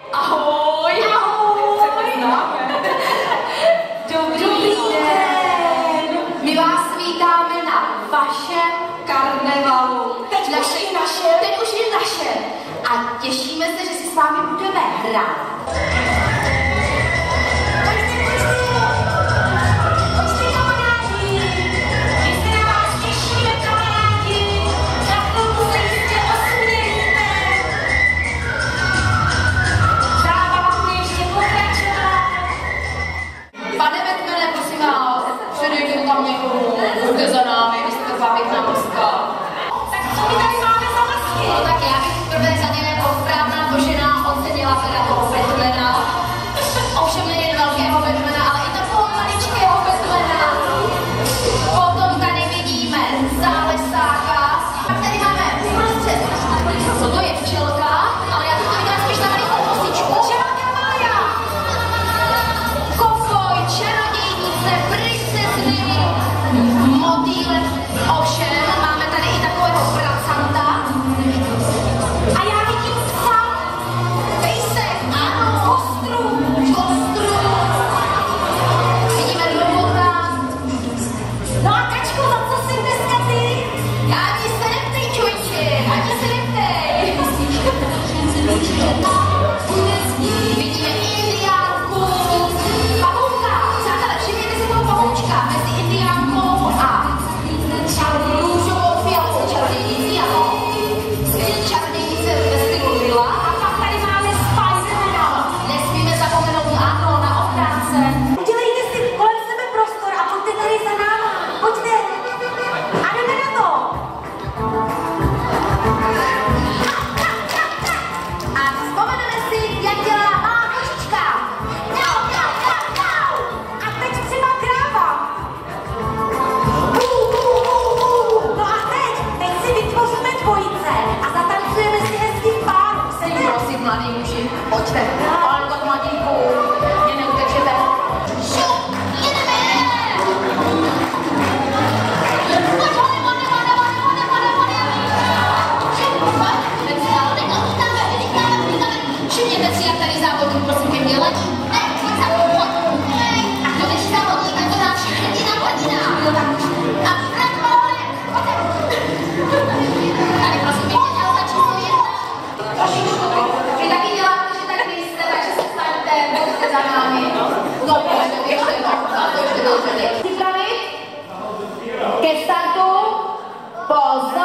Ahoj! Ahoj! Dobrý den! My vás vítáme na vašem karnevalu. Teď už je naše. A těšíme se, že si s vámi budeme hrát. Pane Batmane, prosím vás, předejte tam někomu, buďte za námi, vy jste taková pěkná mozka. Tak co my tady máme za masky? No tak já bych prvé řadě jako správná kožená ocenila teda toho Batmana. Ovšem nejen velkého Batmana, ale i takového maličkého Batmana. Potom tady vidíme zálesáka. Pak tady máme uprostřed, co to je, včelka, ale já to vydám spíš na malou kosičku. Včelka Maja! Kofoj, čarodějnice, princezny, motýle. Ovšem máme tady i takového pracanta. A já vidím psa! Pejsek, ano, kostru. Vidíme robota. No a Kačko, za co jsi dneska ty? Já ani se neptej, čojče, ani se neptej. Vidíme indiánku, pavouka. Přátelé, všimněte si toho pavoučka mezi indiánkou a růžovou fialovou čarodějnicí, ano. Čarodějnice ve stylu Lila. A pak tady máme Spidermana. Nesmíme zapomenout, ano, na ochránce. Udělejte si kolem sebe prostor a pojďte tady za náma. Pojďte. A jdeme na to. A vzpomeneme si, jak dělá malá kočička. A teď třeba kráva. No a teď si vytvoříme dvojice a zatancujeme si hezký pár. Prosím, mladý muži, pojďte. Olko, mladíku, mě neutečete. Šup, jedeme! Pojď, hode. Šup, pojď, jdem si dál, vylítáme. Všimněte si, jak tady závodník, prosím, ke mně letí. Ne, pojď za mnou, pojď. A kdo než závodník, tak to dá všechny na hladina. Jo, tak už. A vrat, pojďte. Tady, prosím, pěkně, dělá za číslo 1. Vy taky děláte, že tak nejste, takže se staňte, buďte za námi. No, ještě jednou, to ještě dobře. Připravit? Ke startu? Pozor!